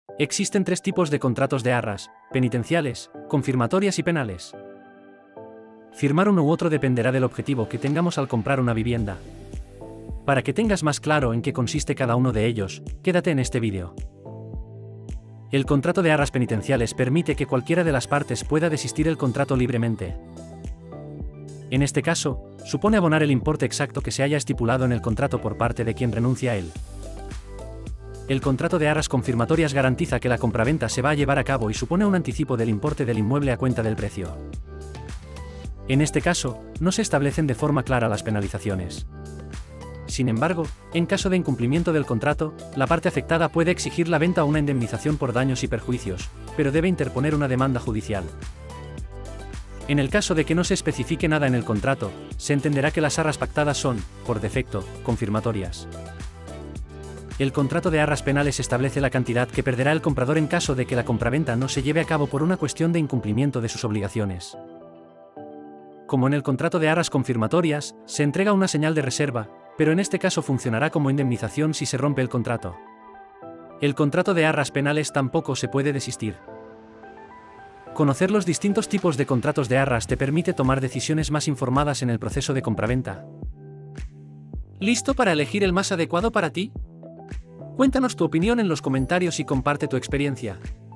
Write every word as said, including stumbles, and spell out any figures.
Existen tres tipos de contratos de arras: penitenciales, confirmatorias y penales. Firmar uno u otro dependerá del objetivo que tengamos al comprar una vivienda. Para que tengas más claro en qué consiste cada uno de ellos, quédate en este vídeo. El contrato de arras penitenciales permite que cualquiera de las partes pueda desistir del contrato libremente. En este caso, supone abonar el importe exacto que se haya estipulado en el contrato por parte de quien renuncia a él. El contrato de arras confirmatorias garantiza que la compraventa se va a llevar a cabo y supone un anticipo del importe del inmueble a cuenta del precio. En este caso, no se establecen de forma clara las penalizaciones. Sin embargo, en caso de incumplimiento del contrato, la parte afectada puede exigir la venta o una indemnización por daños y perjuicios, pero debe interponer una demanda judicial. En el caso de que no se especifique nada en el contrato, se entenderá que las arras pactadas son, por defecto, confirmatorias. El contrato de arras penales establece la cantidad que perderá el comprador en caso de que la compraventa no se lleve a cabo por una cuestión de incumplimiento de sus obligaciones. Como en el contrato de arras confirmatorias, se entrega una señal de reserva, pero en este caso funcionará como indemnización si se rompe el contrato. El contrato de arras penales tampoco se puede desistir. Conocer los distintos tipos de contratos de arras te permite tomar decisiones más informadas en el proceso de compraventa. ¿Listo para elegir el más adecuado para ti? Cuéntanos tu opinión en los comentarios y comparte tu experiencia.